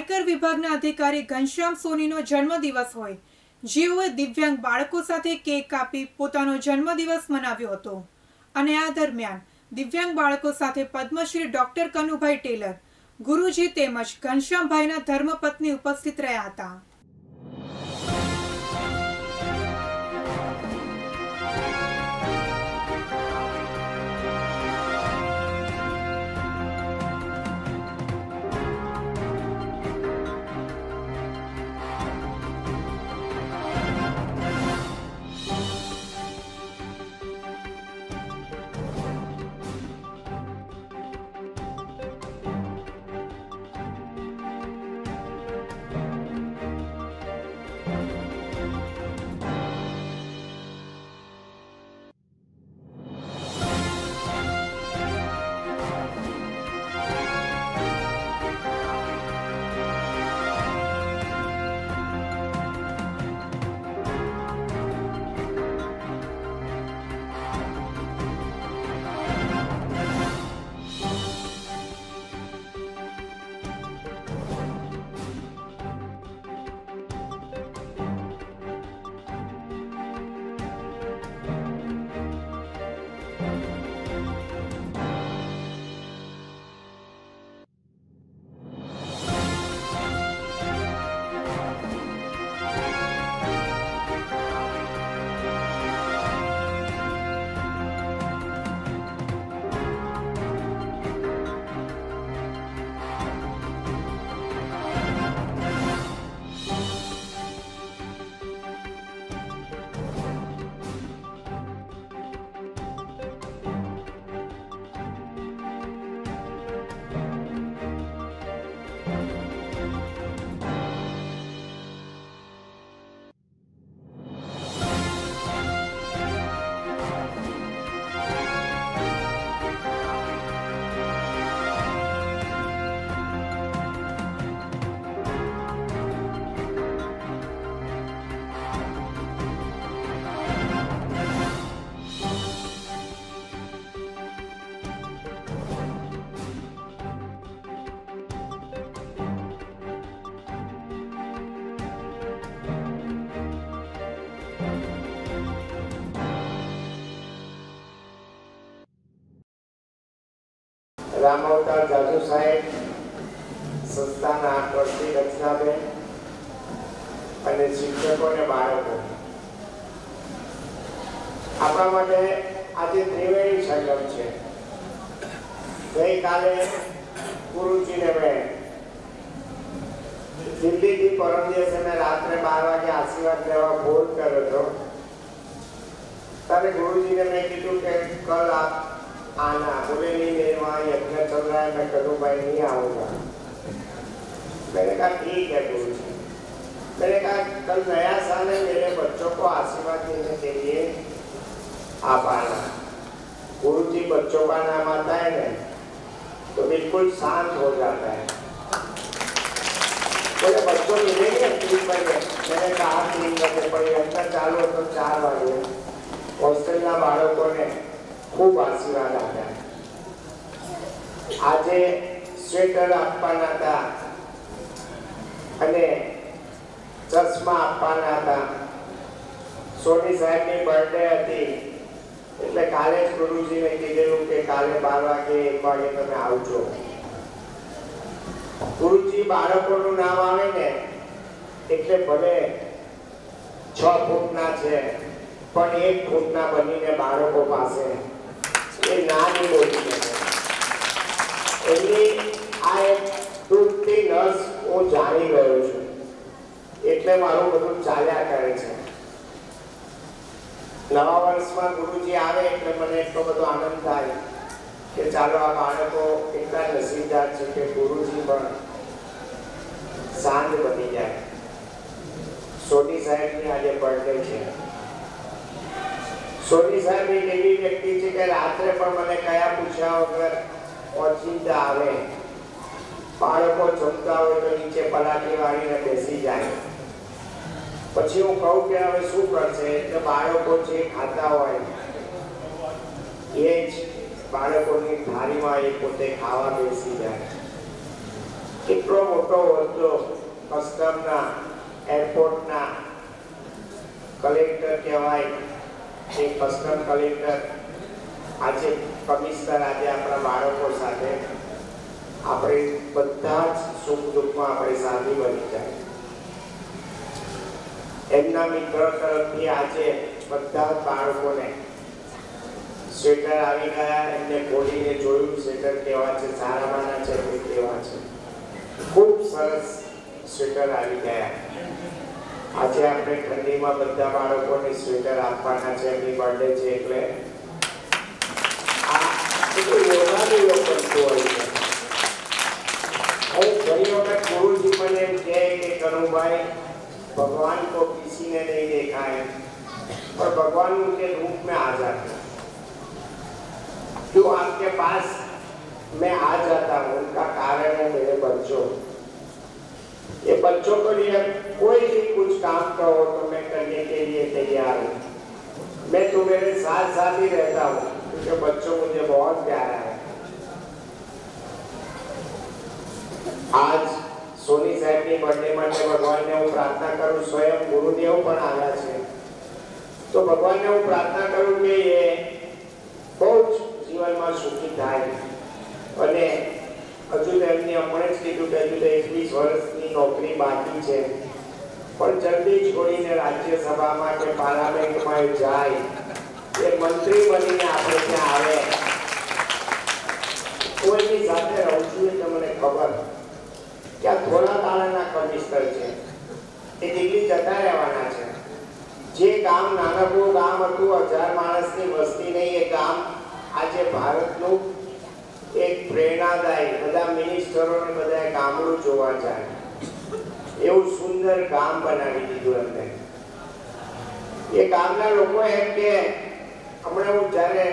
આયકર વિભાગના અધિકારી ઘનશ્યામ સોનીનો જન્મદિવસ હોય, જેઓએ દિવ્યાંગ બાળકો સાથે કેક કાપી પોતાનો જન્મદિવસ મનાવ્યો હતો અને આ દરમિયાન દિવ્યાંગ બાળકો સાથે પદ્મશ્રી ડોક્ટર કનુભાઈ ટેલર, ગુરુજી તેમજ ઘનશ્યામભાઈના ધર્મપત્ની ઉપસ્થિત રહ્યા હતા. રામવતાર જાજુ સાહેબ, સંસ્થાના ટ્રસ્ટી રચનાબેન અને શિક્ષકો અને બાળકો, આપણા માટે આજે ત્રિવેણી સંગમ છે. ગઈકાલે ગુરુજીને મેં દિલ્હીથી પરમ દિવસે મેં રાત્રે 12 વાગે આશીર્વાદ લેવા ફોન કર્યો હતો. ત્યારે ગુરુજીને મેં કીધું કે કલ આપ आना, बोले नहीं मेरे वहाँ यज्ञ चल रहा है, मैं करूँ भाई नहीं आऊँगा. मैंने कहा ठीक है गुरु जी. मैंने कहा कल नया साल है, मेरे बच्चों को आशीर्वाद देने के लिए आप आना. गुरु जी बच्चों का नाम आता है ना तो बिल्कुल शांत हो जाता है. बोले बच्चों मिलेंगे 3 बजे. मैंने कहा 3 बजे, पर यज्ञ चालू हो तो 4 बजे. हॉस्टेलના બાળકોને ખૂબ આશીર્વાદ આપ્યા. આજે સ્વેટર આપવાના હતા અને ચશ્મા આપવાના હતા. સોની સાહેબની બર્થડે હતી એટલે કાલે જ ગુરુજીને કીધેલું કે કાલે 12 વાગે 1 વાગે તમે આવજો. ગુરુજી બાળકોનું નામ આવે ને એટલે ભલે 6 ફૂટના છે પણ 1 ફૂટના બનીને બાળકો પાસે એ નાની બોલી છે. એમની આ એક તૂટતી નસ હું જાણી ગયો છું એટલે મારું બધું ચાલ્યા કરે છે. નવા વર્ષમાં ગુરુજી આવે એટલે મને એટલો બધો આનંદ થાય કે ચાલો આ બાળકો એટલા નસીબદાર છે કે ગુરુજી પણ સાંજ બની જાય. સોની સાહેબની આજે બર્થડે છે. સોની સાહેબ એક એવી વ્યક્તિ છે કે રાત્રે પણ મને કયા પૂછ્યા વગર ઓચિંતા આવે. બાળકો જમતા હોય તો નીચે પલાટી વાળીને બેસી જાય. પછી હું કહું કે હવે શું કરશે, એટલે બાળકો જે ખાતા હોય એ જ બાળકોની થાળીમાં એ પોતે ખાવા બેસી જાય. કેટલો મોટો હોદ્દો કસ્ટમના એરપોર્ટના કલેક્ટર કહેવાય, એ કસ્ટમ કલેક્ટર આજે કમિશનર, આજે આપણા બાળકો સાથે આપણે બધા જ સુખ દુઃખમાં આપણે સાથી બની જાય. એમના મિત્રો તરફથી આજે બધા જ બાળકોને સ્વેટર આવી ગયા. એમને ખોલીને જોયું સ્વેટર કેવા છે, સારામાંના છે કે કેવા છે. ખૂબ સરસ સ્વેટર આવી ગયા. આજે આપણે ઠંડીમાં બધા બાળકોને સ્વેટર આપવાના છે, એમની બર્થડે છે એટલે આ બધું યોગાનું યોગ બનતું હોય છે. और घड़ी वक्त गुरु जी मैंने कहे कि कनुभाई भगवान को किसी ने नहीं देखा है और भगवान उनके रूप में आ जाते हैं. क्यों आपके पास मैं आ जाता हूँ, उनका कारण है मेरे बच्चों. ये बच्चों के लिए कोई भी कुछ काम कहो तो मैं करने के लिए तैयार हूँ. मैं तुम्हारे साथ साथ ही रहता हूँ क्योंकि बच्चों मुझे बहुत प्यारा है. आज सोनी साहब की बर्थडे માટે ભગવાનને હું પ્રાર્થના કરું, સ્વયં ગુરુદેવ પણ આવ્યા છે, તો ભગવાનને હું પ્રાર્થના કરું કે એ બહુ જ જીવનમાં સુખી થાય. અને હજુ તો એમની હમણાં જ કીધું કે હજુ તો 21 વર્ષની નોકરી બાકી છે, પણ જલ્દી છોડીને રાજ્યસભામાં કે પાર્લામેન્ટમાં જાય, એ મંત્રી બનીને આપણે ત્યાં આવે. કોઈની સાથે રહું છું એટલે મને ખબર કે આ થોડા કાળના કમિશનર છે, એ દિલ્હી જતા રહેવાના છે. જે ગામ નાનકડું ગામ હતું, 1000 માણસની વસ્તી નહીં, એ ગામ આજે ભારતનું એક પ્રેરણાદાયી, બધા મિનિસ્ટરોને બધા ગામડું જોવા જાય એવું સુંદર ગામ બનાવી દીધું એમને. એ ગામના લોકો એમ કે હમણાં હું જ્યારે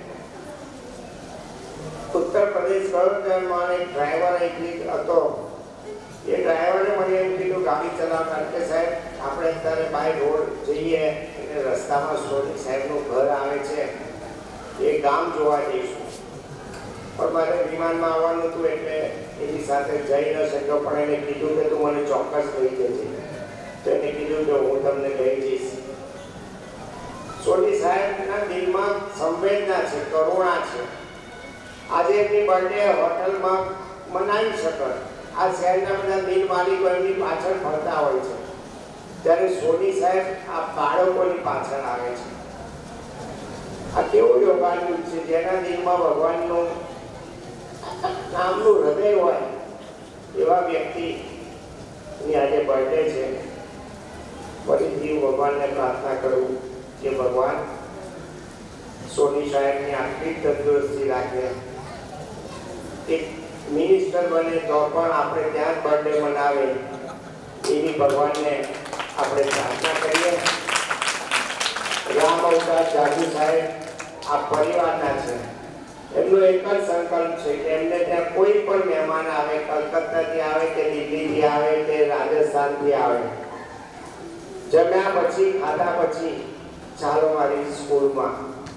ઉત્તર પ્રદેશ ગયો ત્યારે મને એક ડ્રાઈવર એક હતો. એ ડ્રાઈવરે મને એમ કીધું ગાડી ચલાવતા કે સાહેબ આપણે અત્યારે બાય રોડ જઈએ એટલે રસ્તામાં સોની સાહેબનું ઘર આવે છે, એ ગામ જોવા જઈશું. પણ મારે વિમાનમાં આવવાનું હતું એટલે એની સાથે જઈ ન શક્યો, પણ એને કીધું કે તું મને ચોક્કસ લઈ જજે. તો એને કીધું કે હું તમને લઈ જઈશ. સોની સાહેબના દિલમાં સંવેદના છે, કરુણા છે. આજે એમની બર્થડે હોટલમાં મનાવી શકે. આ શહેરના બધા દિલ માલિકો એમની પાછળ ફરતા હોય છે, ત્યારે સોની સાહેબ આ બાળકોની પાછળ આવે છે. આ કેવું યોગાનું છે, જેના દિલમાં ભગવાનનું નામનું હૃદય હોય એવા વ્યક્તિની આજે બર્થડે છે. ફરીથી ભગવાનને પ્રાર્થના કરું કે ભગવાન સોની સાહેબની આટલી તંદુરસ્તી રાખે, એક મિનિસ્ટર બને તો પણ આપણે ત્યાં જ બર્થડે મનાવે એવી ભગવાનને આપણે પ્રાર્થના કરીએ. રામ અવતાર જાદુ સાહેબ આ પરિવારના છે. એમનો એક જ સંકલ્પ છે કે એમને ત્યાં કોઈ પણ મહેમાન આવે, કલકત્તાથી આવે કે દિલ્હીથી આવે કે રાજસ્થાનથી આવે, જમ્યા પછી ખાધા પછી ચાલો મારી સ્કૂલમાં.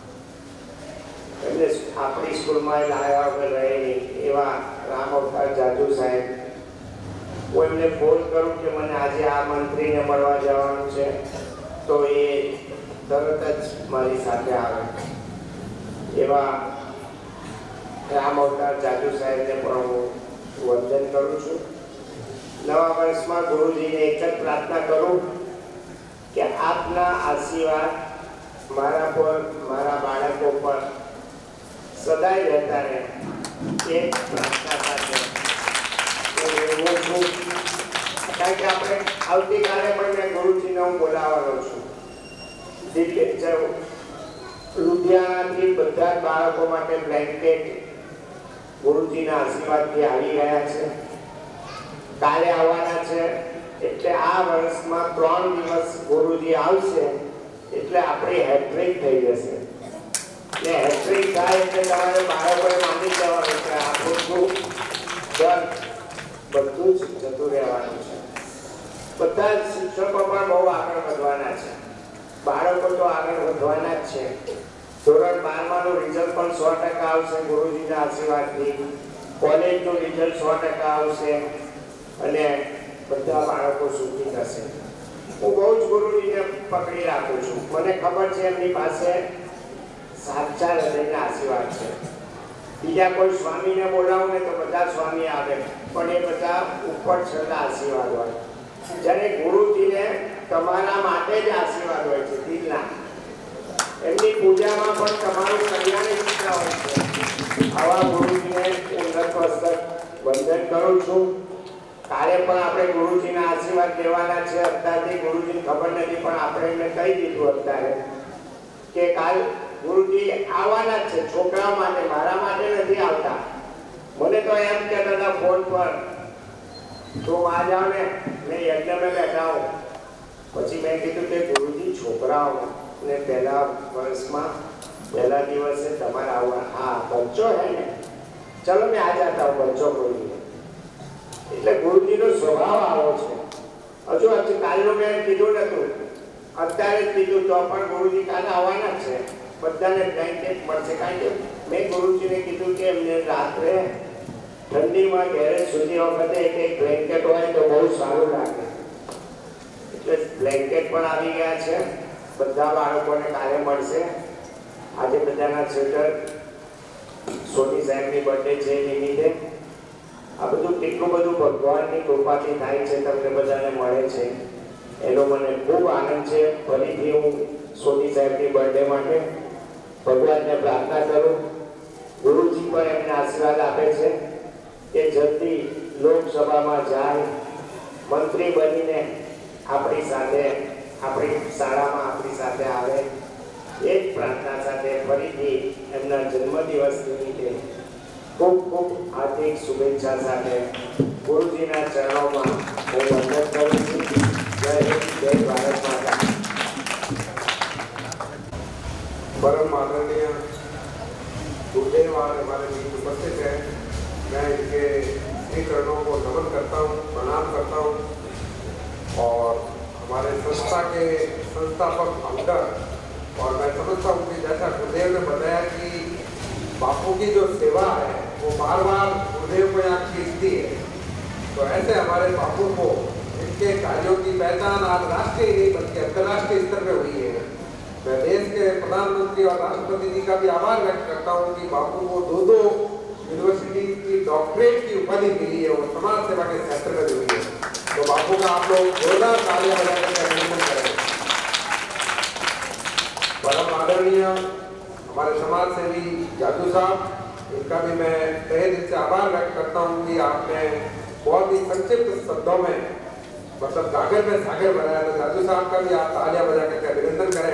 એટલે આપણી સ્કૂલમાં લાવ્યા વગર રહે નહીં એવા રામ અવતાર જાદુ સાહેબ. હું એમને ફોન કરું કે મને આજે આ મંત્રીને મળવા જવાનું છે, તો એ તરત જ મારી સાથે આવે. એવા રામ અવતાર જાદુ સાહેબને પણ હું વંદન કરું છું. નવા વર્ષમાં ગુરુજીને એક જ પ્રાર્થના કરું કે આપના આશીર્વાદ મારા પર, મારા બાળકો પર સદાય રહેતા રહે. એ પ્રાર્થના સાથે હું છું. કારણ કે આપણે આવતીકાલે પણ મેં ગુરુજીને હું બોલાવવાનો છું. દિલ્હી લુધિયાણાથી બધા જ બાળકો માટે બ્લેન્કેટ ગુરુજીના આશીર્વાદથી આવી ગયા છે, કાલે આવવાના છે. એટલે આ વર્ષમાં 3 દિવસ ગુરુજી આવશે એટલે આપણી હેટ્રિક થઈ જશે. ને હેટ્રિક થાય એટલે તમારે બાળકોએ માની જવાનું કે આપણું ઘર બધું જ જતું રહેવાનું છે. બધા જ શિક્ષકો પણ બહુ આગળ વધવાના છે, બાળકો તો આગળ વધવાના જ છે. ધોરણ 12નું રિઝલ્ટ પણ 100% આવશે ગુરુજીના આશીર્વાદથી. કોલેજનું રિઝલ્ટ 100% આવશે. અને બધા બાળકો સુખી થશે. હું બહુ જ ગુરુજીને પકડી રાખું છું. મને ખબર છે એમની પાસે સાચા હૃદયના આશીર્વાદ છે. બીજા કોઈ સ્વામીને બોલાવું ને તો બધા સ્વામી આવે, પણ એ બધા ઉપર છેલ્લા આશીર્વાદ હોય. જ્યારે ગુરુજીને તમારા માટે જ આશીર્વાદ હોય છે, દિલના. એમની પૂજામાં પણ તમારું કલ્યાણ ઈચ્છા હોય છે. આવા ગુરુજીને હું નતમસ્તક વંદન કરું છું. કાલે પણ આપણે ગુરુજીના આશીર્વાદ લેવાના છે. અત્યારથી ગુરુજીને ખબર નથી, પણ આપણે એમને કહી દીધું અત્યારે કે કાલ ગુરુજી આવવાના જ છે. છોકરા માટે, મારા માટે નથી આવતા. મને તો એમ કહેતા હતા ફોન પર, તો આ જાઓ ને મેં યજ્ઞમાં બેઠા હું. પછી મેં કીધું કે ગુરુજી છોકરાઓને પહેલા વર્ષમાં પહેલા દિવસે તમારે આવવા. હા, બચ્ચો હે ને, ચલો મેં આ જાતા હું બચ્ચો ગુરુજી. એટલે ગુરુજીનો સ્વભાવ આવો છે. હજુ કાલનું મેં કીધું નતું, અત્યારે જ કીધું તો પણ ગુરુજી કાલે આવવાના જ છે. બધાને બ્લેન્કેટ મળશે. કારણ કે મેં ગુરુજીને કીધું કે એમને રાત્રે ઠંડીમાં ઘેરે સૂતી વખતે એક બ્લેન્કેટ હોય તો બહુ સારું લાગે. એટલે બ્લેન્કેટ પણ આવી ગયા છે. બધા બાળકોને કાલે મળશે. આજે બધાના સ્વેટર સોની સાહેબની બર્થડે છે એ નિમિત્તે આ બધું કેટલું બધું ભગવાનની કૃપાથી થાય છે, તમને બધાને મળે છે, એનો મને ખૂબ આનંદ છે. ફરીથી હું સોની સાહેબની બર્થડે માટે ભગવાનને પ્રાર્થના કરું. ગુરુજી પણ એમને આશીર્વાદ આપે છે કે જલ્દી લોકસભામાં જાય, મંત્રી બનીને આપણી સાથે, આપણી શાળામાં આપણી સાથે આવે. એ જ પ્રાર્થના સાથે ફરીથી એમના જન્મદિવસ નિમિત્તે ખૂબ ખૂબ હાર્દિક શુભેચ્છા સાથે ગુરુજીના ચરણોમાં હું વંદન કરું છું. જય હિન્દ, જય ભારત માતા. परम आदरणीय गुरुदेव और हमारे बीच उपस्थित है, मैं इनके श्री चरणों को नमन करता हूँ, प्रणाम करता हूँ. और हमारे संस्था के संस्थापक अंकर, और मैं समझता हूँ कि जैसा गुरुदेव ने बताया कि बापू की जो सेवा है वो बार बार गुरुदेव को यहाँ खींचती है, तो ऐसे हमारे बापू को इनके कार्यों की पहचान आज राष्ट्रीय नहीं बल्कि अंतर्राष्ट्रीय स्तर पर हुई है. मैं देश के प्रधानमंत्री और राष्ट्रपति जी का भी आभार व्यक्त करता हूँ कि बापू को 2 यूनिवर्सिटी की डॉक्टरेट की उपाधि मिली है और समाज सेवा के क्षेत्र में हुई है. तो बापू का आप लोग जोरदार तालियां बजाकर अभिनंदन करें. परम आदरणीय हमारे समाज सेवी जादू साहब, इनका भी मैं तहे दिल से आभार व्यक्त करता हूँ कि आपने बहुत ही संक्षिप्त शब्दों में मतलब गागर में सागर बनाया. तो जादू साहब का भी आप तालियां बजा करके अभिनंदन करें.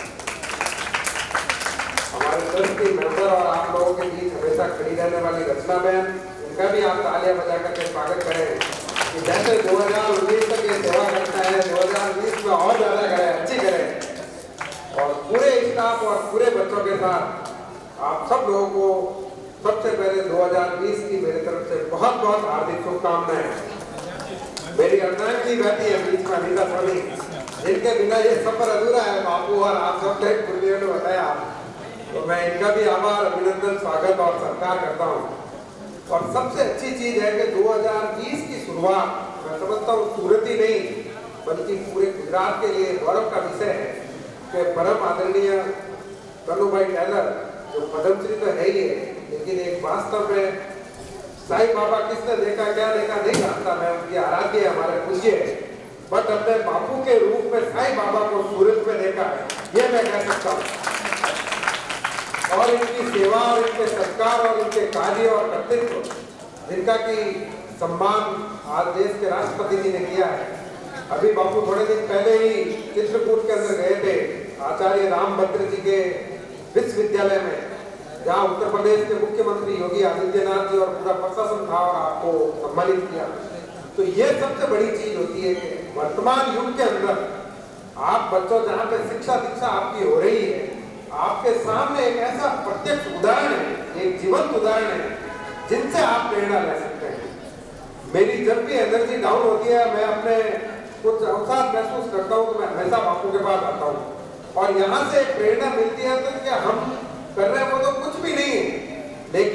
हमारे ट्रस्ट की मेंबर और आप लोगों के बीच हमेशा खड़ी रहने वाली रचना बहन, उनका भी आप तालियां बजा करके स्वागत करें कि जैसे 2019 तक ये सेवा करता है, 2020 में और ज्यादा करें, अच्छी करें. और पूरे स्टाफ और पूरे बच्चों के साथ आप सब लोगों को सबसे पहले 2020 की मेरी तरफ से बहुत बहुत हार्दिक शुभकामनाएं. मेरी अर्चना की बैठी है बीच में अनिता स्वामी, जिनके बिना ये सफर अधूरा है. बापू और आप सब ने गुरुदेव ने बताया, तो मैं इनका भी आभार, अभिनंदन, स्वागत और सत्कार करता हूँ. और सबसे अच्छी चीज है कि 2020 की शुरुआत मैं समझता हूँ सूरत ही नहीं बल्कि पूरे गुजरात के लिए गौरव का विषय है कि परम आदरणीय कन्हूभाई टेलर जो पद्मश्री तो है ही है, लेकिन एक वास्तव में साईं बाबा किसने देखा क्या देखा नहीं जानता, मैं उनकी आराध्य हमारे पूज्य है, बट अपने बापू के रूप में साईं बाबा को सूरत में देखा है, ये मैं कह सकता हूँ. और इनकी सेवा और इनके संस्कार और इनके कार्य और कर्तव्य जिनका की सम्मान आज देश के राष्ट्रपति जी ने किया है. अभी बापू थोड़े दिन पहले ही चित्रकूट के अंदर गए थे आचार्य रामभद्र जी के विश्वविद्यालय में, जहाँ उत्तर प्रदेश के मुख्यमंत्री योगी आदित्यनाथ जी और पूरा प्रशासन था और आपको सम्मानित किया. तो ये सबसे बड़ी चीज होती है कि वर्तमान युग के अंदर आप बच्चों जहाँ पे शिक्षा दीक्षा आपकी हो रही है, आपके सामने एक ऐसा प्रत्यक्ष उदाहरण है, एक जीवंत उदाहरण है जिनसे आप प्रेरणा ले सकते हैं. मेरी जब भी एनर्जी डाउन होती है, मैं अपने कुछ अवसाद महसूस करता हूँ तो मैं हमेशा बापू के पास आता हूँ और यहाँ से एक प्रेरणा मिलती है. तो क्या हम कर रहे हैं वो तो कुछ भी नहीं है, लेकिन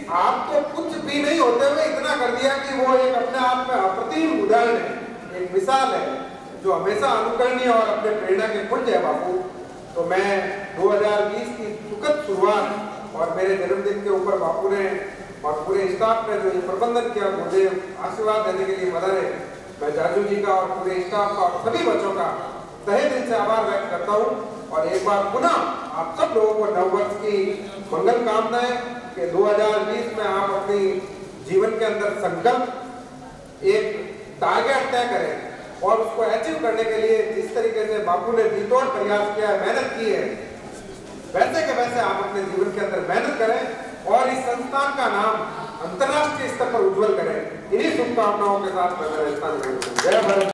आप तो कुछ भी नहीं होते हुए इतना कर दिया कि वो एक अपने आप में अप्रतिम उदाहरण है, एक मिसाल है जो हमेशा अनुकरणीय और अपने प्रेरणा के पुंज है बापू। तो मैं 2020 की सुखद शुरुआत और मेरे जन्मदिन के ऊपर बापू ने और पूरे स्टाफ ने जो ये प्रबंधन किया, मुझे आशीर्वाद देने के लिए मदद है, मैं जाजू जी का और पूरे स्टाफ का और सभी बच्चों का तहे दिल से आभार व्यक्त करता हूँ। और एक बार पुनः आप सब लोगों को नववर्ष की मंगल कामनाएं कि 2020 में आप अपनी जीवन के अंदर संकल्प एक टारगेट तय करें और उसको अचीव करने के लिए जिस तरीके से बापू ने जीतोड़ प्रयास किया है, मेहनत की है, वैसे के वैसे आप अपने जीवन के अंदर मेहनत करें और इस संस्थान का नाम अंतर्राष्ट्रीय स्तर पर उज्जवल करें। इन्हीं शुभकामनाओं के साथ मैं मेरा स्थान ग्रहण करूं। जय भारत।